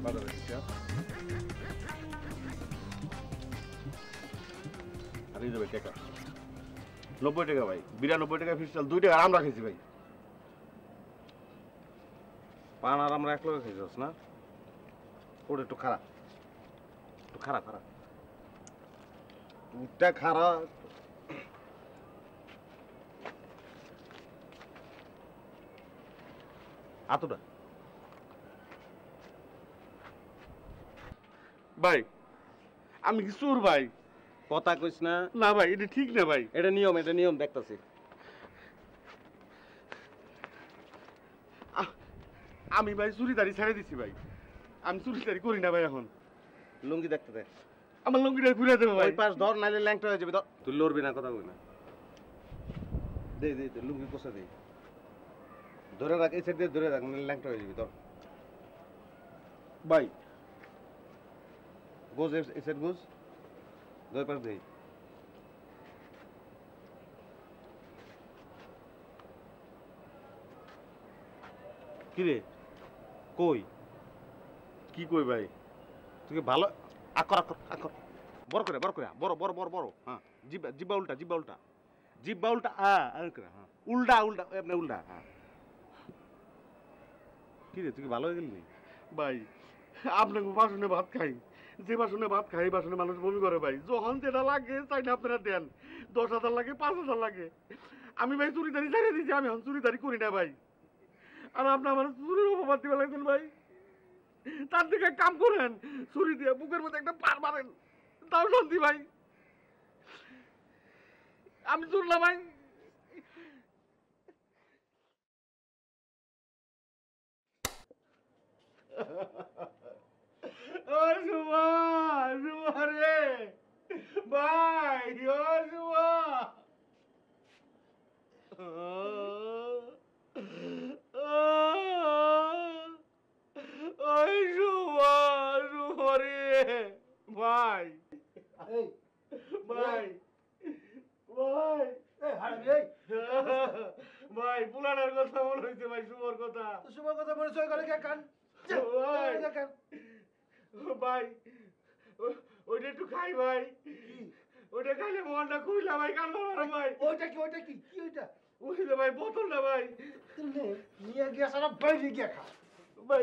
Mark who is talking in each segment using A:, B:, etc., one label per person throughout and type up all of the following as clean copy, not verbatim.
A: বাজারে দিচ্ছি আর এই দেবে টাকা 90 টাকা ভাই 92 টাকা ফিস চাল 2 টাকা আমরা খেয়েছি ভাই পান আর আমরা এক লগে খেয়েছিস না ওটা একটু খারাপ খারাপ দুধটা খারাপ আতোটা ভাই আমি কি চোর ভাই
B: কথা কইস না
A: না ভাই এটা ঠিক না ভাই
B: এটা নিয়ম দেখতাছি
A: আমি ভাই চুরিদারি ছেড়ে দিছি ভাই আমি চুরিদারি করি না ভাই এখন
B: লুঙ্গি দেখতে দে
A: আমার লুঙ্গিটা ঘুরে দেবে ভাই
B: ওই পাশ ধর নাইলে ল্যাংটা হয়ে যাবে ধর তুই লড়বি না কথা কই না দে লুঙ্গি কোসা দে ধরে রাখ এই সাইড দিয়ে ধরে রাখ নাইলে ল্যাংটা হয়ে যাবে ধর
A: ভাই
B: গোজ এই সাইড গোজ দুই পাশ দে
A: কি রে
B: কই
A: কি কই ভাই
B: তুই ভালো আকর বড় করে বড় হ্যাঁ জিব্বা উল্টা হ্যাঁ উল্টা এমনি উল্টা হ্যাঁ কি রে তুই কি ভালো হয়ে গেলি
A: ভাই আপনাকে বাসনে ভাত খাই যে বাসনে ভাত খাই বাসনে মানুষ বমি করে ভাই যখন যেটা লাগে চাইলে আপনারা দেন 10,000 লাগে 5,000 লাগে আমি ভাই চুরিদারি ছেড়ে দিয়েছি আমি এখন চুরিদারি করি না ভাই আর আপনি আমার চুরির অপবাদ দিবে লাগছেন ভাই তার দিকে কাম করেন ছুরি দিয়ে বুকের মধ্যে একটা পার মারেন তাও শান্তি ভাই আমি চুর না ভাই ও সুমা রে ভাই ও সুমা ওই সুমা রে ভাই ভাই পুলানের কথা মনে হয়েছে ভাই শুভর কথা মনে হচ্ছে ভাই ওইটা একটু খাই ভাই ওইটা খাইলে মনটা খুইলা ভাই কান ভাই ওইটা কি ওইটা ওইটা ভাই বোতলটা ভাই নিয়ে গিয়া সারা বাইরে গিয়া খা ভাই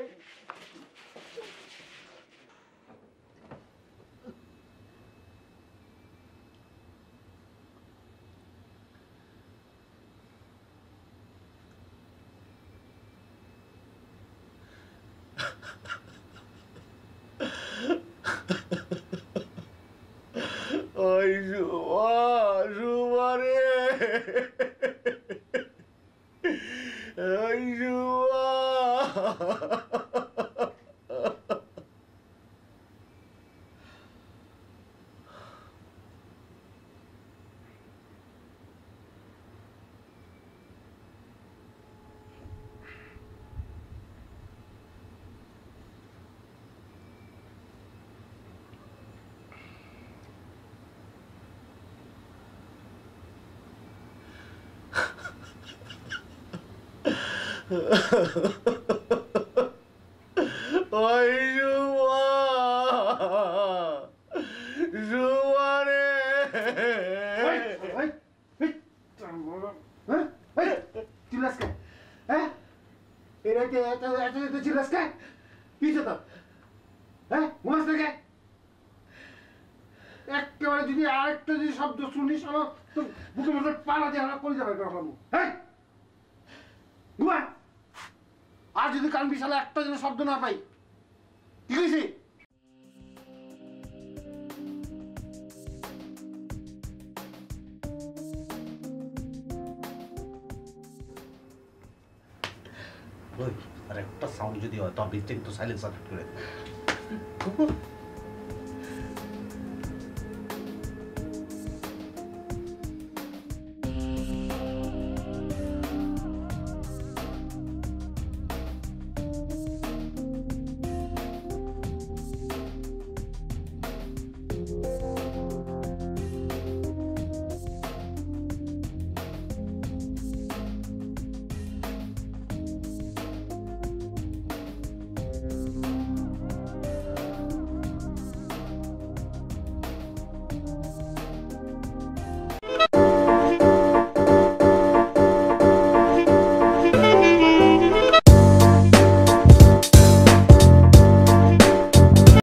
A: ওই সুমা রে ওই সুমা ওই সুমা রে চিল্লাসকে হ্যাঁ এটা চিল্লাসকে কি তো হ্যাঁ ঘুমাস থেকে একেবারে যদি আরেকটা যদি শব্দ শুনিস আমার তো বুকের মধ্যে পালা দিয়ে আমরা করে যাবে হ্যাঁ ঘুমা আর যদি কান বিশালে একটা যেন শব্দ না পাই ঠিক আছে
B: আর একটা সাউন্ড যদি হয় তো বিস্তারিত সাইলেন্সার করে